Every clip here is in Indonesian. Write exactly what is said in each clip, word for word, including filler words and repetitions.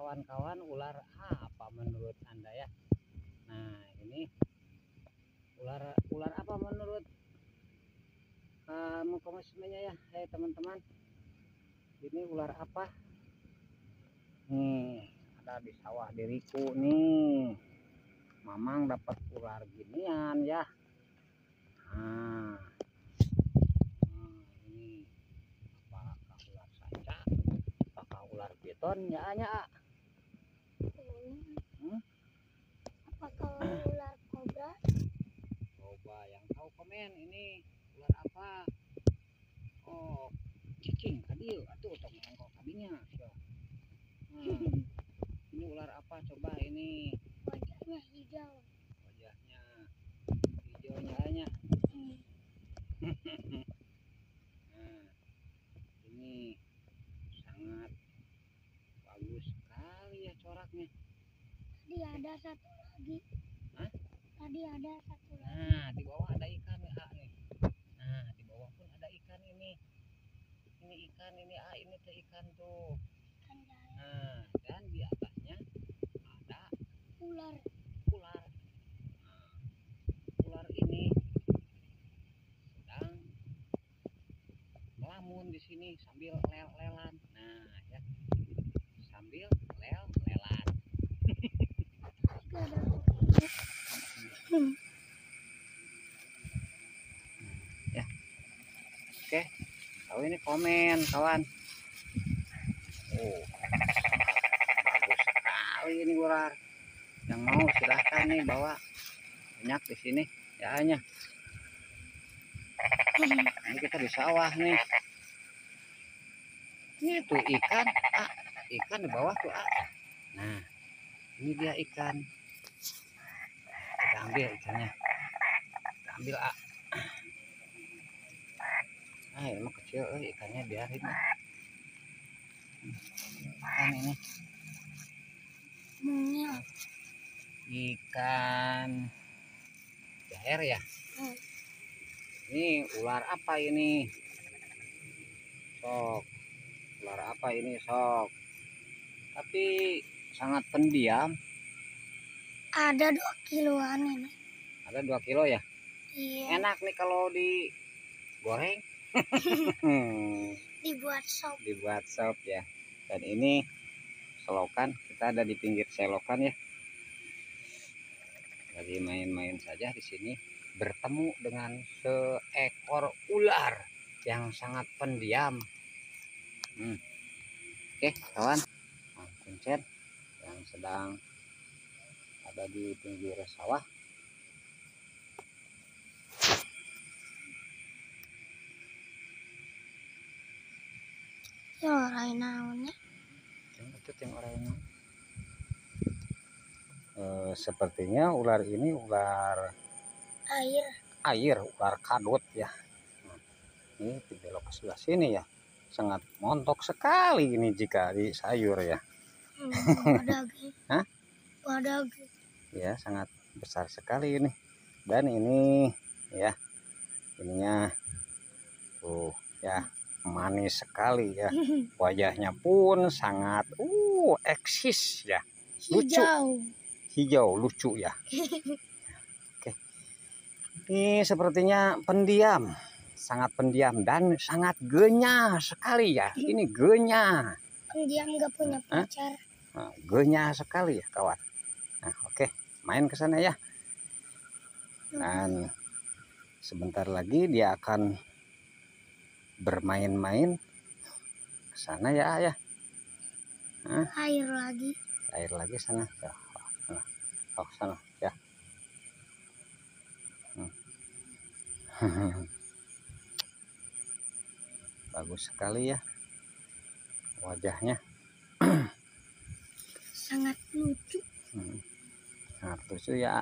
kawan-kawan, ular apa menurut Anda ya? Nah, ini ular ular apa menurut uh, mekanismenya ya? Hei teman-teman, ini ular apa? Nih, ada di sawah diriku nih. Mamang dapat ular ginian ya. Nah, nah ini apakah ular sanca? Apakah ular piton? Ya, ya. Hmm? Apakah ular kobra? Coba yang tahu komen, ini ular apa? Oh, cicing kadil atuh tong engkau kadinya. Hmm. Ini ular apa coba ini? Wajahnya hijau. Wajahnya hijaunya hanya. Hmm. Nah, ini sangat bagus sekali ya coraknya. Tadi ada satu lagi. Hah? Tadi ada satu lagi. Nah, di bawah ada ikan ya nih. Nah, di bawah pun ada ikan ini. Ini ikan, ini ah ini tuh ikan tuh. Ikan jahe. Nah, dan di atasnya ada Ular. ular. Nah, ular ini sedang melamun di sini sambil lel-lelan. Nah, ya. Sambil lel-lelan. Hmm. Ya. Oke. Tahu ini komen, kawan. Oh. Bagus sekali ini ular. Yang mau silahkan nih bawa. Banyak di sini. Ya hanya. Ini kita di sawah nih. Ini tuh ikan, ah, ikan di bawah tuh ah. Nah, ini dia ikan. Kita ambil ikannya. Kita ambil ah. Ah, ini mah kecil, eh, ikannya biarin. Ikan ini. Mungil. Ikan jair ya. Hmm. Ini ular apa ini? Sok. Ular apa ini sok? Tapi sangat pendiam. Ada dua kiloan ini. Ada dua kilo ya. Iya. Enak nih kalau digoreng. Dibuat sop. Dibuat sop ya. Dan ini selokan, kita ada di pinggir selokan ya. Lagi main-main saja di sini, bertemu dengan seekor ular yang sangat pendiam. Hmm. Oke kawan, nah, kuncen yang sedang ada di pinggir sawah. Ya orang naonnya. Itu yang orangnya. E, sepertinya ular ini ular Air. air, ular kadut ya. Nah, ini belok ke sebelah sini ya. Sangat montok sekali ini jika di sayur ya. Hmm, wadagi. Hah? Wadagi. Ya, sangat besar sekali ini. Dan ini ya, ininya tuh ya, manis sekali ya. Wajahnya pun sangat uh eksis ya. Lucu. Hijau. Hijau lucu ya. Oke. Ini sepertinya pendiam. Sangat pendiam dan sangat genyah sekali ya. Ini genyah. Pendiam gak punya pacar. Nah, genyah sekali ya kawan. Nah, oke, main ke sana ya. Dan sebentar lagi dia akan bermain-main ke sana ya ya. Nah, air lagi. Air lagi sana. Ya, sana. Oh, sana ya. Hmm. Bagus sekali ya wajahnya. Sangat lucu. Hmm. Sangat lucu ya.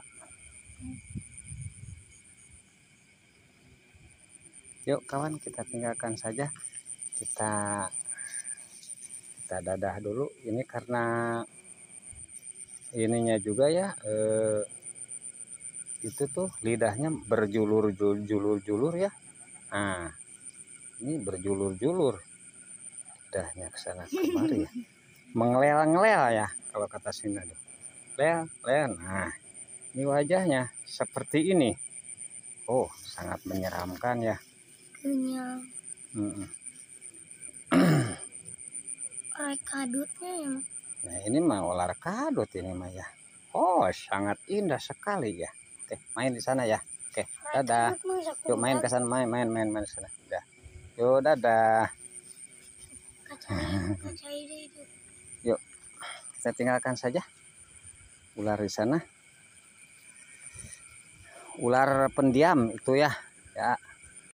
Yuk kawan, kita tinggalkan saja. Kita kita dadah dulu. Ini karena ininya juga ya. Eh, itu tuh lidahnya berjulur-julur-julur ya. Nah, ini berjulur-julur lidahnya ke sana kemari ya. mengelel-ngelel ya kalau kata sini tuh. Lel, lel. Nah, ini wajahnya seperti ini. Oh, sangat menyeramkan ya. Kenyang. Mm-mm. Rek kadutnya ya. Nah, ini mah ular kadut ini mah ya. Oh, sangat indah sekali ya. Oke, main di sana ya. Oke, dadah. Yuk main ke sana, main, main, main, main sana. Udah. Yuk, dadah. Kaca ide itu. Yuk, kita tinggalkan saja ular di sana. Ular pendiam itu ya. Ya.